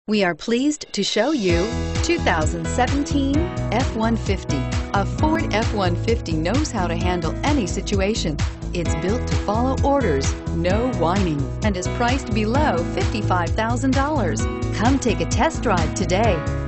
We are pleased to show you 2017 F-150. A Ford F-150 knows how to handle any situation. It's built to follow orders, no whining, and is priced below $55,000. Come take a test drive today.